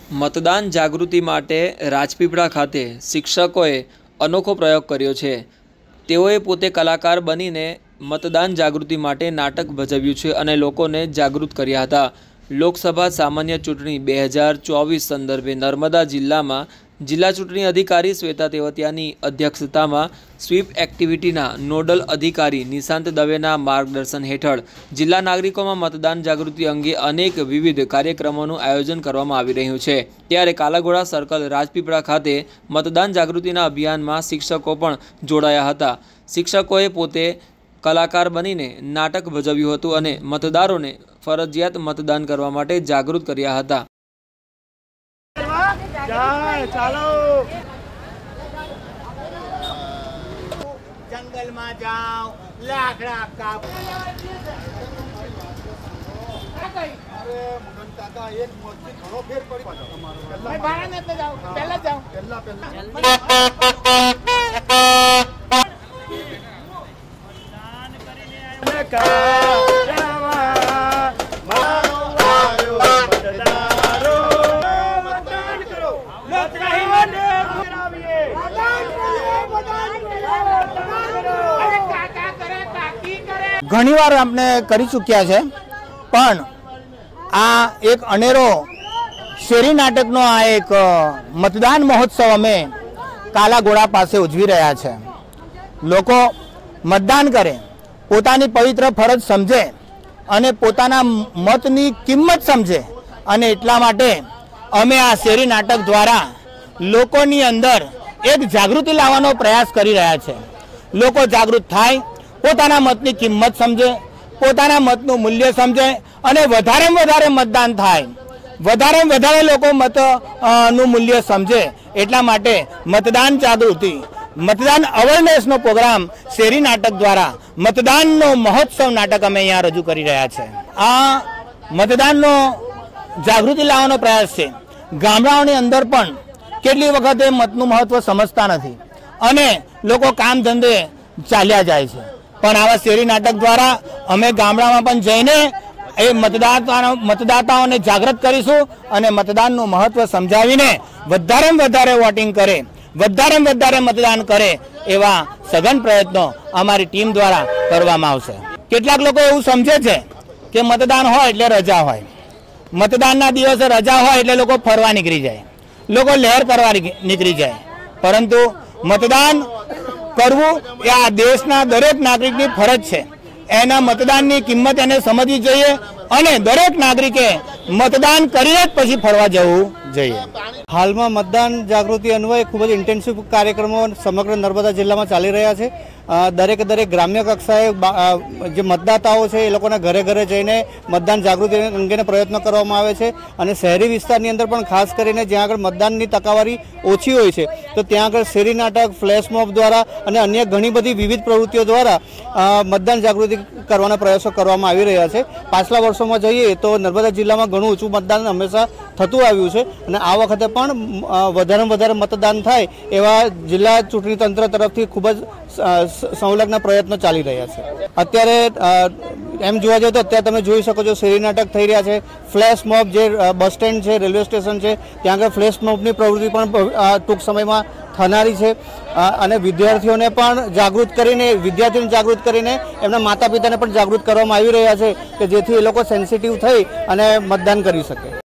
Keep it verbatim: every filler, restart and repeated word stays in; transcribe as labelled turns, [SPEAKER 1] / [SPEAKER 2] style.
[SPEAKER 1] मतदान जागृति माटे राजपीपळा खाते शिक्षकोए अनोखो प्रयोग कर्यो छे। तेओए पोते कलाकार बनीने मतदान जागृति माटे नाटक भजव्युं छे अने लोकोने जागृत कर्या हता। लोकसभा सामान्य चूंटणी बे हज़ार चौवीस संदर्भे नर्मदा जिल्लामां जिल्ला चूंटणी अधिकारी श्वेता तेवतियानी अध्यक्षतामां स्वीप एक्टिविटीना नोडल अधिकारी निशांत दवेना मार्गदर्शन हेठळ जिल्ला नागरिकोमां मतदान जागृति अंगे अनेक विविध कार्यक्रमोनुं आयोजन करवामां आवी रह्युं छे। त्यारे कालाघोड़ा सर्कल राजपीपळा खाते मतदान जागृतिना अभियानमां शिक्षको पण जोडाया हता। शिक्षकोए पोते कलाकार बनीने नाटक भजव्युं हतुं अने मतदारोने फरजियात मतदान करवा माटे जागृत कर्या हता।
[SPEAKER 2] चालो जंगल में जाओ लाकड़ा काप। अरे मुगन काका एक मोती घणो फेर पड़ी पाछो। मैं बाहर नेते जाओ पहला जाओ पहला पहला दान करीने का
[SPEAKER 3] घणीवार आपने करी चूक्या है, पण आ एक अनेरो शेरी नाटकनो आ एक मतदान महोत्सव अमे कालाघोड़ा पासे उजवी रह्या छे। लोको मतदान करे, पोतानी पवित्र फरज समझे अने पोताना मतनी किंमत समझे अने एटला माटे अमे आ शेरी नाटक द्वारा लोकोनी अंदर एक जागृति लावવાનો प्रयास करी रह्या छे। लोको जागृत थाय, पोताना मतनी किंमत समझे, पोताना मतનું મૂલ્ય समझे અને વધારે વધારે મતદાન થાય, વધારે વધારે લોકો મતનું મૂલ્ય સમજે એટલા માટે મતદાન જાગૃતિ मतदान अवेरनेसનો प्रोग्राम शेरी नाटक द्वारा मतदानનો महोत्सव नाटक અમે અહીંયા રજૂ કરી રહ્યા છે। આ मतदानનો જાગૃતિ લાવવાનો પ્રયાસ છે। ગામડાઓની અંદર પણ કેટલી વખતે મતનું મહત્વ સમજતા નથી અને લોકો કામ ધંધે ચાલ્યા જાય છે, પણ આવા શેરી નાટક द्वारा અમે ગામડામાં પણ જઈને એ મતદાતા મતદાતાઓને જાગૃત કરીશું અને મતદાનનું મહત્વ સમજાવીને વધારેમાં વધારે વોટિંગ કરે, વધારેમાં વધારે મતદાન કરે એવા સઘન પ્રયત્નો અમારી ટીમ દ્વારા કરવામાં આવશે। કેટલાક લોકો એવું સમજે છે કે મતદાન હોય એટલે રજા હોય, મતદાનના દિવસે રજા હોય એટલે લોકો ફરવા નીકળી જાય, લોકો લહેર કરવા નીકળી જાય, પરંતુ મતદાન करवू ए आ देशना दरेक नागरिकनी फरज छे। एना मतदाननी किंमत एने समजवी जोईए अने दरेक नागरिके मतदान करीने ज पछी फरवा जवुं जोईए।
[SPEAKER 4] हाल में मतदान जागृति अन्वय खूब ज इंटेन्सिव कार्यक्रमों समग्र नर्मदा जिल्ला में चाली रह्या छे। दरेक दरेक ग्राम्य कक्षाए जे मतदाताओ छे ए लोकोना घरे घरे जईने मतदान जागृति अंगेना प्रयत्न करवामां आवे छे अने शहेरी विस्तारनी अंदर पण खास करीने ज्यां आगळ मतदाननी टकावारी ओછી होय छे तो त्यां आगळ शेरी नाटक, फ्लेश मॉब द्वारा अने अन्य घणी बधी विविध प्रवृत्तिओ द्वारा मतदान जागृति करवाना प्रयासो करवामां आवी रह्या छे। पाछला वर्षोमां जोईए तो नर्मदा जिल्लामां घणुं ऊंचुं मतदान हमेशा थतुं आव्युं छे अने आ वखते पण वधारेमां वधारे मतदान थाय एवा जिल्ला चूंटणी तंत्र तरफथी खूब ज संलग्न प्रयत्नो चाली रह्या छे। अत्यारे एम जोवा जाए तो अत्यारे तमे जोई शको छो शेरी नाटक थई रह्या छे। फ्लेश मॉब जे बस स्टेन्ड छे, रेलवे स्टेशन छे त्यां आगळ फ्लेश मॉबनी प्रवृत्ति पण टूंक समयमां थनारी छे अने विद्यार्थीओने पण जागृत करीने विद्यार्थीओने जागृत करीने एमना माता पिताने पण जागृत करवामां आवी रह्या छे के जेथी ए लोको सेन्सिटिव थई अने मतदान करी शके।